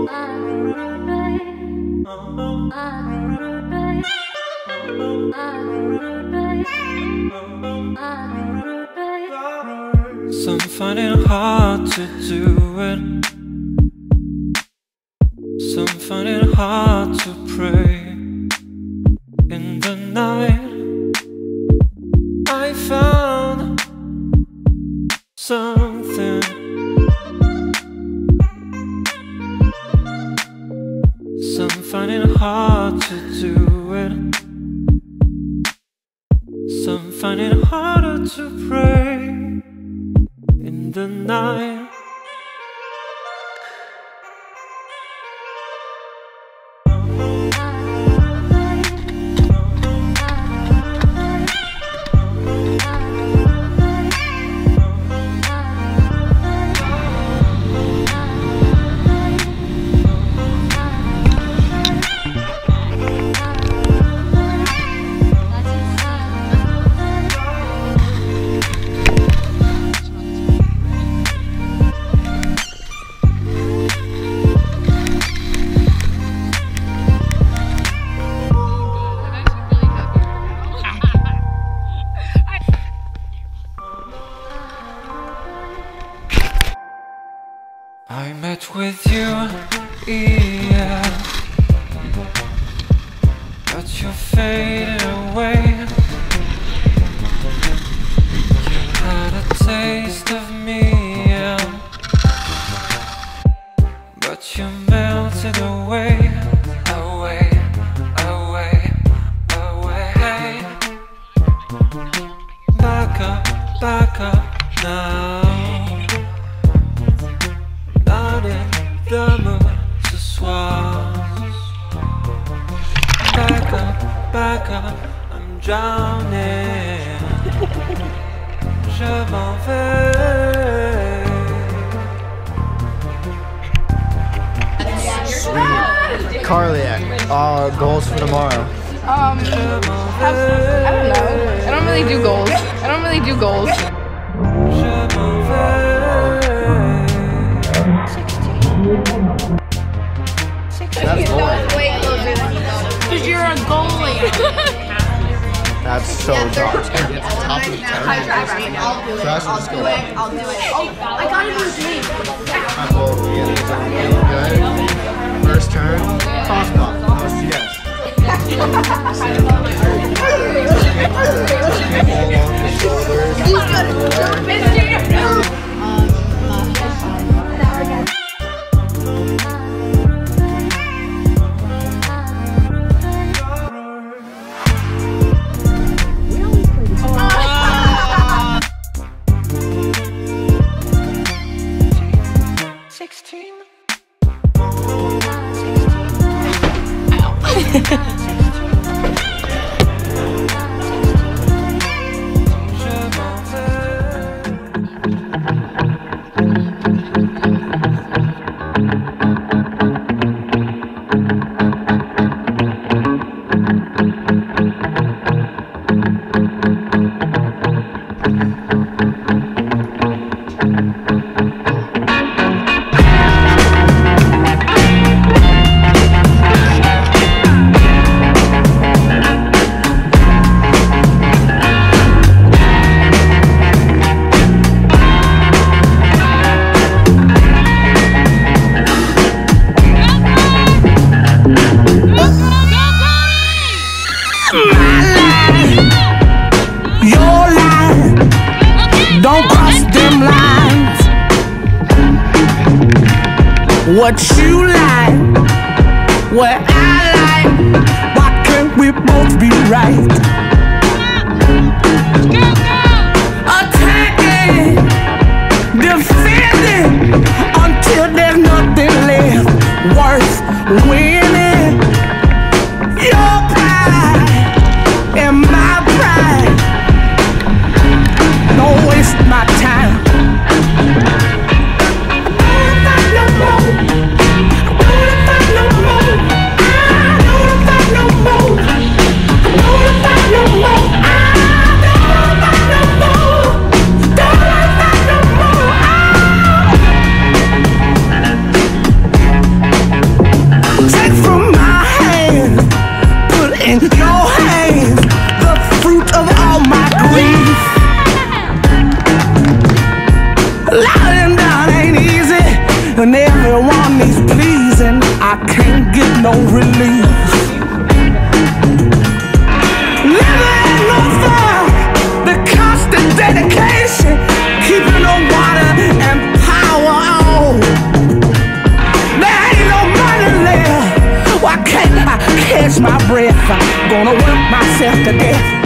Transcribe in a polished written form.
Some find it hard to do it. Some find it hard to pray. In the night I found something. Some find it hard to do it. Some find it harder to pray. In the night I met with you, yeah, but you faded away. You had a taste of me, yeah, but you melted away, away, away, away. Back up now. De ce soir. Back up, I'm drowning. Je m'en vais. Sweet. Carliac, goals for tomorrow. I don't know. I don't really do goals. Je m'en vais. That's goalie. Because you're a goalie. That's so dark. It's top of the town. I'll do it. I'll do it. Oh, I got it in the dream. I'm bold. Good. First turn. Toss ball. Oh, yes. He's gonna jump in. Don't cross them lines. What you like, what I like. Why can't we both be right? Attacking, defending, until there's nothing left worth winning. Your pride and my pride. Don't waste my time. I can't get no relief. Living ain't no fun, the constant dedication, keeping the water and power on. There ain't no money left, why can't I catch my breath? I'm gonna work myself to death.